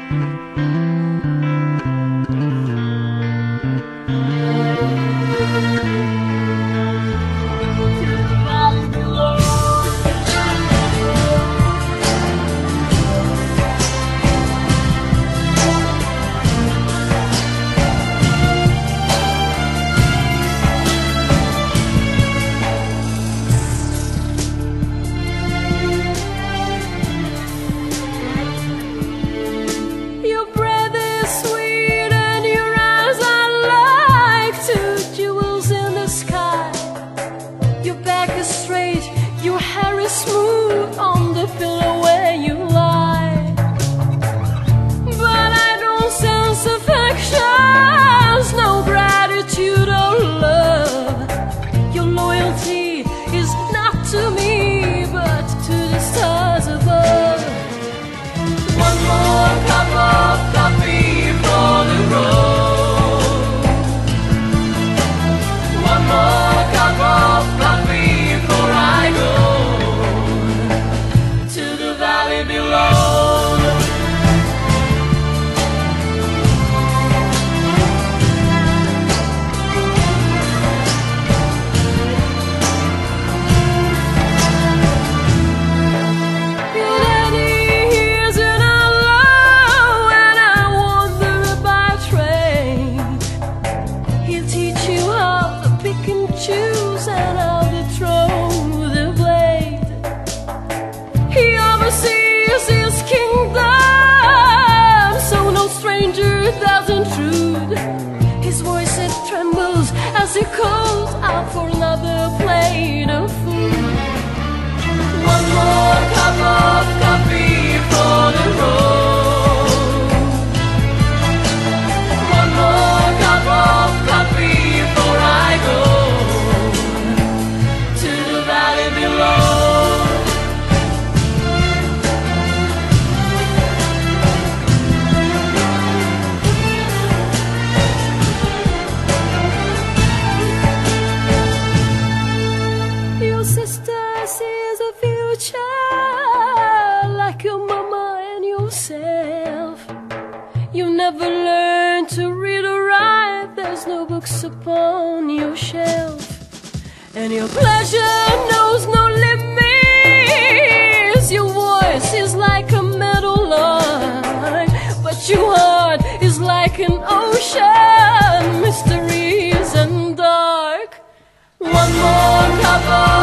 Smooth on the pillow where you lie, but I don't sense affections, no gratitude or love. Your loyalty is not to me, but to the stars above. One more cup of coffee for the road. One more cup of coffee before I go below. Your daddy hears it all low, and I wander by train. He'll teach you how to pick and choose and how to throw the blade. He oversees his kingdom, so no stranger does intrude. His voice it trembles as he calls out for another plate of food. One more cup of coffee for the road. One more cup of coffee before I go to the valley below. Sees a future like your mama and yourself. You never learn to read or write, there's no books upon your shelf. And your pleasure knows no limits. Your voice is like a meadow lark, but your heart is like an ocean, mysterious and dark. One more cup of